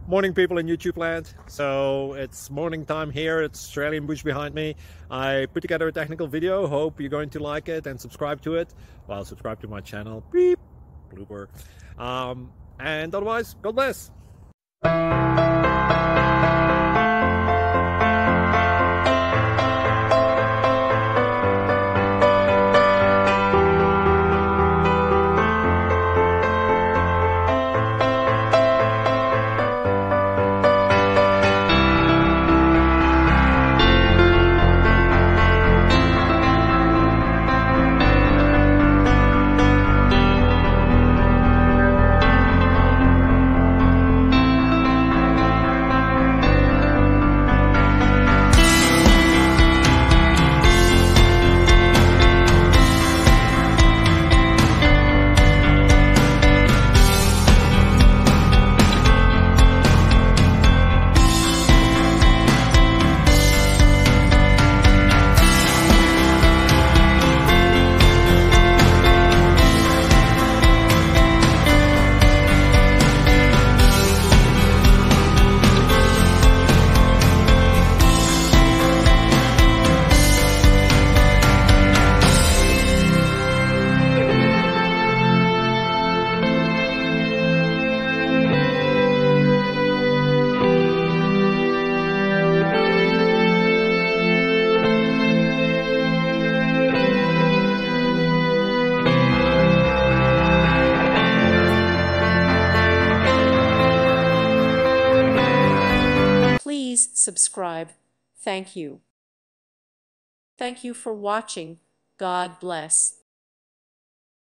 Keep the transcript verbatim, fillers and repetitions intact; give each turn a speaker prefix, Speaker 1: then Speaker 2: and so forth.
Speaker 1: Morning, people in YouTube land. So it's morning time here. It's Australian bush behind me. I put together a technical video. Hope you're going to like it and subscribe to it. Well, subscribe to my channel. Beep. Blooper. Um, and otherwise, God bless.
Speaker 2: Please subscribe. Thank you. Thank you for watching. God bless.